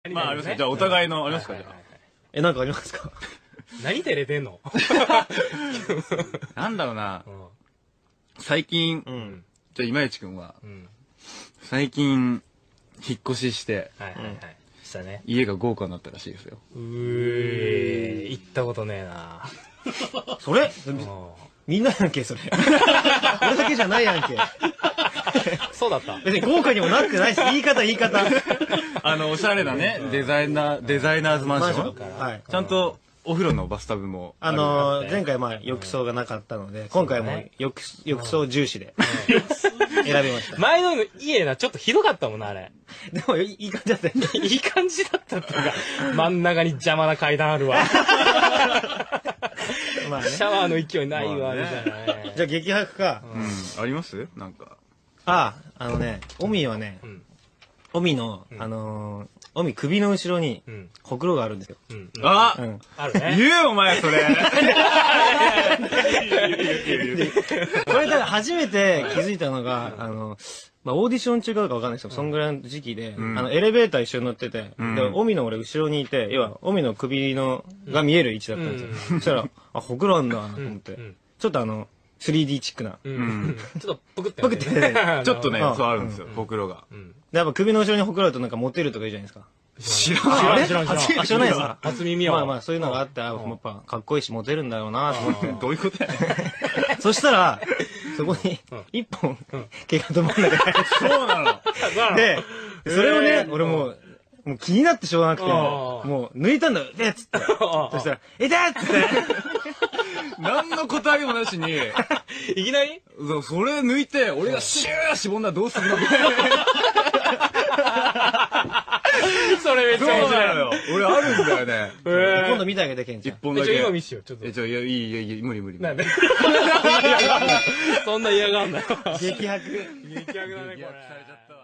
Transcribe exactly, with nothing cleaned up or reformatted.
まあ、ありますか。じゃあ、お互いの、ありますか、じゃあ。 え、なんかありますか？ 何照れてんの？ なんだろうな。最近、じゃあ、今市くんは、最近、引っ越しして、 はいはいはい。したね。 家が豪華になったらしいですよ。 うー、行ったことねえな。 それみんなやんけ、それ。俺だけじゃないやんけ。 そうだった。 別に豪華にもなってないし、言い方言い方。 あの、おしゃれなね、デザイナー、デザイナーズマンション。 はい。 ちゃんと、お風呂のバスタブも。 あの、前回まあ浴槽がなかったので、今回も浴槽重視で選びました。 前の家な、ちょっとひどかったもんな、あれ。 でもいい感じだったよ。 いい感じだったっていうか、真ん中に邪魔な階段あるわ。 まあね。 シャワーの勢いないわ、みたいなね。 じゃあ激白か。 うん。ありますなんか。 ああ、あのね、オミはね、オミの、あのー、オミ首の後ろに、ほくろがあるんですよ。 ああるね。 言えよ、お前、それ。 これ、だから初めて気づいたのが、あの、まあ、オーディション中かどうかわかんないですよ。そんぐらいの時期で、あの、エレベーター一緒に乗ってて、で、オミの俺後ろにいて、要は、オミの首の、が見える位置だったんですよ。そしたら、あ、ほくろあんだ、と思って。ちょっとあの、スリーディー チックな。 ちょっとぷくって。 ぷくって。 ちょっとね、そうあるんですよ、ほくろが。 やっぱ首の後ろにほくろあるとなんかモテるとか言うじゃないですか。 知らない。知らん知らん知らん。 あ、知らないですか？ 初耳は。 まあまあ、そういうのがあって、やっぱかっこいいしモテるんだろうなと思って。 どういうことやねん。 そしたら、そこに一本毛が止まんなくて。 そうなの。 で、それをね、俺もう、もう気になってしょうがなくて、もう抜いたんだよ、でっつって。そしたら、えだっつって。 何の答えもなしに、 いきなりそれ抜いて、俺がシュー絞んだらどうするのそれめっちゃ面白いよ。俺あるんだよね。 今度見てあげて、ケンちゃん。 一本だけ。 今見しよう、ちょっと。 え、じゃあ、いや、いい、いや、いや、無理無理。 なんでそんな嫌がんなよ。 激白。 激白だね、これ。